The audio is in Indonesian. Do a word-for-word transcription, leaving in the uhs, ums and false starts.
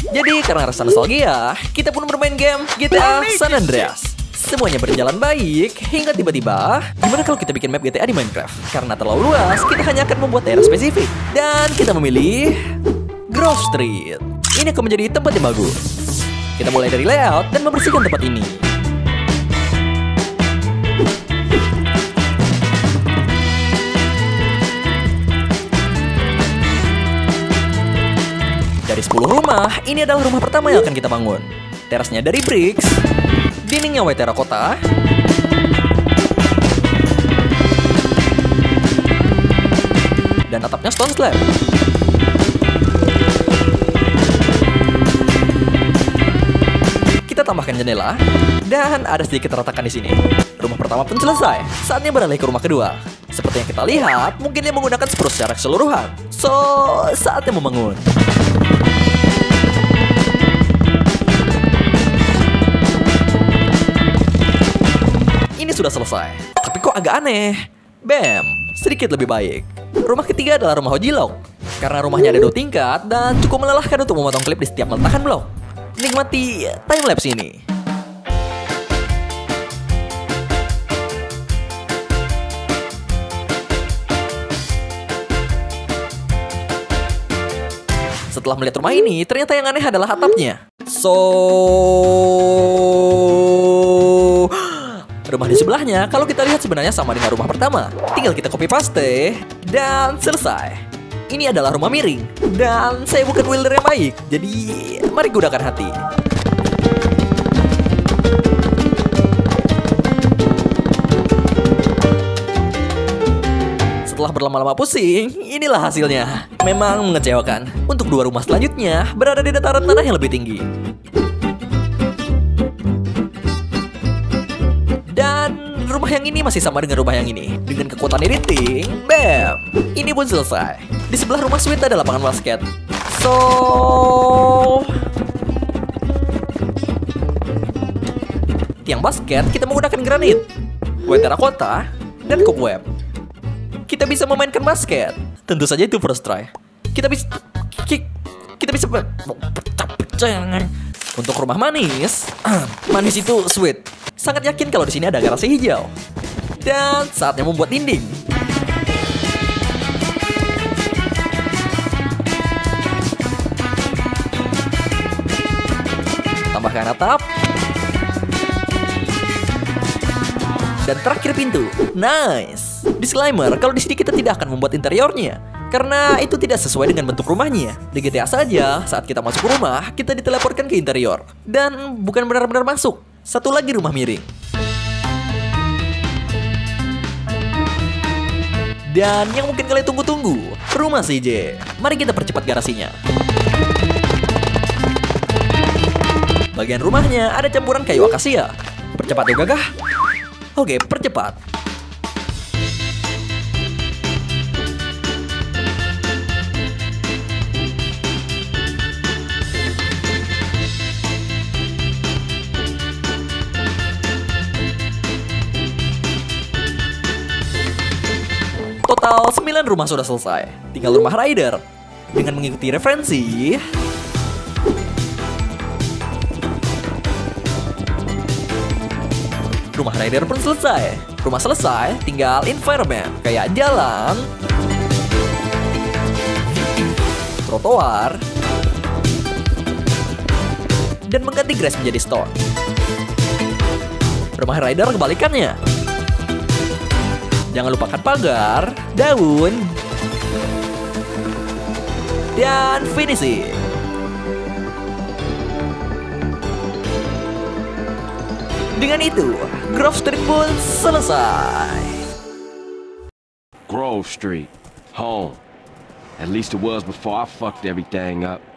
Jadi karena rasa nostalgia, kita pun bermain game G T A San Andreas. Semuanya berjalan baik hingga tiba-tiba, gimana kalau kita bikin map G T A di Minecraft? Karena terlalu luas, kita hanya akan membuat daerah spesifik. Dan kita memilih Grove Street. Ini akan menjadi tempat yang bagus. Kita mulai dari layout dan membersihkan tempat ini. Dari sepuluh rumah, ini adalah rumah pertama yang akan kita bangun. Terasnya dari bricks, dindingnya white terracotta, dan atapnya stone slab. Kita tambahkan jendela, dan ada sedikit retakan di sini. Rumah pertama pun selesai. Saatnya beralih ke rumah kedua. Seperti yang kita lihat, mungkin dia menggunakan spruce secara keseluruhan. So, saatnya membangun. Ini sudah selesai, tapi kok agak aneh. Bam, sedikit lebih baik. Rumah ketiga adalah rumah Hojilong. Karena rumahnya ada dua tingkat dan cukup melelahkan untuk memotong klip di setiap meletakkan blok. Nikmati timelapse ini. Setelah melihat rumah ini, ternyata yang aneh adalah atapnya. So, rumah di sebelahnya, kalau kita lihat sebenarnya sama dengan rumah pertama. Tinggal kita copy paste, dan selesai. Ini adalah rumah miring. Dan saya bukan builder yang baik, jadi mari gunakan hati. Setelah berlama-lama pusing, inilah hasilnya. Memang mengecewakan. Untuk dua rumah selanjutnya, berada di dataran tanah yang lebih tinggi. Dan rumah yang ini masih sama dengan rumah yang ini. Dengan kekuatan editing, bam! Ini pun selesai. Di sebelah rumah Sweet ada lapangan basket. So, tiang basket kita menggunakan granit, white terracotta, dan cobweb. Kita bisa memainkan basket. Tentu saja itu first try. Kita bisa kita bisa untuk rumah manis. Manis itu Sweet. Sangat yakin kalau di sini ada garasi hijau. Dan saatnya membuat dinding. Tambahkan atap. Dan terakhir pintu. Nice. Disclaimer, kalau di sini kita tidak akan membuat interiornya karena itu tidak sesuai dengan bentuk rumahnya. Di G T A saja, saat kita masuk ke rumah, kita diteleportkan ke interior. Dan bukan benar-benar masuk. Satu lagi rumah miring. Dan yang mungkin kalian tunggu-tunggu, rumah C J. Mari kita percepat garasinya. Bagian rumahnya ada campuran kayu akasia. Percepat yuk gagah. Oke, percepat. Total sembilan rumah sudah selesai. Tinggal rumah Rider. Dengan mengikuti referensi, rumah Rider pun selesai. Rumah selesai, tinggal environment. Kayak jalan, trotoar, dan mengganti grass menjadi stone. Rumah Rider kebalikannya. Jangan lupakan pagar, daun, dan finishing. Dengan itu, Grove Street pun selesai. Grove Street, home. At least it was before I fucked everything up.